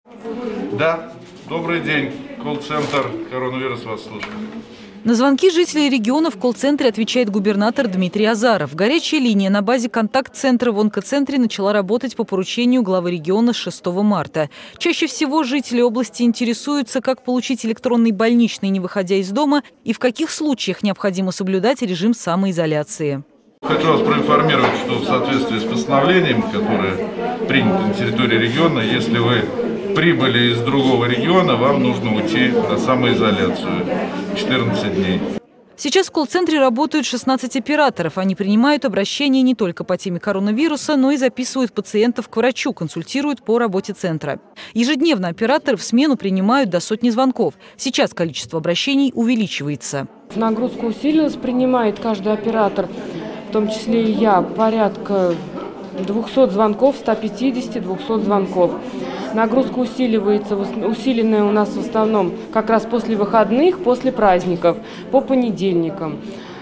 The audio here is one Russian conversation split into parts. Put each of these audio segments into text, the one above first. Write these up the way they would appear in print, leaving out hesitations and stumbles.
Да, добрый день. Колл-центр «Коронавирус» вас слушает. На звонки жителей региона в колл-центре отвечает губернатор Дмитрий Азаров. Горячая линия на базе контакт-центра в онкоцентре начала работать по поручению главы региона с 6 марта. Чаще всего жители области интересуются, как получить электронный больничный, не выходя из дома, и в каких случаях необходимо соблюдать режим самоизоляции. Хочу вас проинформировать, что в соответствии с постановлением, которое принято на территории региона, если вы прибыли из другого региона, вам нужно уйти на самоизоляцию 14 дней. Сейчас в колл-центре работают 16 операторов. Они принимают обращения не только по теме коронавируса, но и записывают пациентов к врачу, консультируют по работе центра. Ежедневно операторы в смену принимают до сотни звонков. Сейчас количество обращений увеличивается. Нагрузка усилилась, принимает каждый оператор, в том числе и я, порядка 200 звонков, 150-200 звонков. Нагрузка усиливается, усиленная у нас в основном как раз после выходных, после праздников, по понедельникам.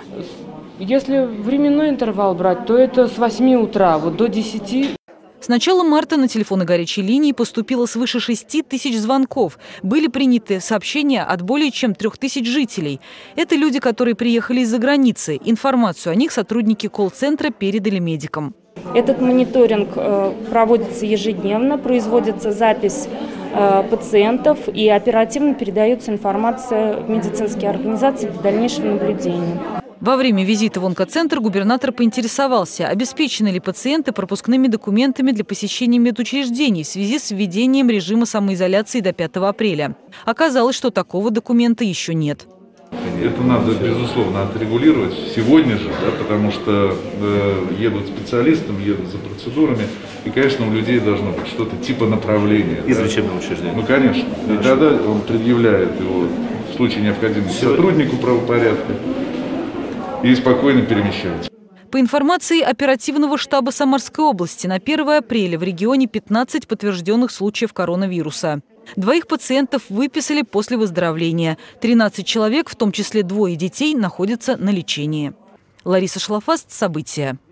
Если временной интервал брать, то это с 8 утра до 10. С начала марта на телефоны горячей линии поступило свыше 6 тысяч звонков. Были приняты сообщения от более чем 3000 жителей. Это люди, которые приехали из-за границы. Информацию о них сотрудники колл-центра передали медикам. Этот мониторинг проводится ежедневно, производится запись пациентов и оперативно передается информация в медицинские организации для дальнейшего наблюдения. Во время визита в онкоцентр губернатор поинтересовался, обеспечены ли пациенты пропускными документами для посещения медучреждений в связи с введением режима самоизоляции до 5 апреля. Оказалось, что такого документа еще нет. Это надо, безусловно, отрегулировать сегодня же, да, потому что едут специалистами, едут за процедурами, и, конечно, у людей должно быть что-то типа направления. Из лечебного учреждения. Ну, конечно. И тогда он предъявляет его в случае необходимости сотруднику правопорядка и спокойно перемещается. По информации оперативного штаба Самарской области, на 1 апреля в регионе 15 подтвержденных случаев коронавируса. 2 пациентов выписали после выздоровления. 13 человек, в том числе 2 детей, находятся на лечении. Лариса Шлафаст, события.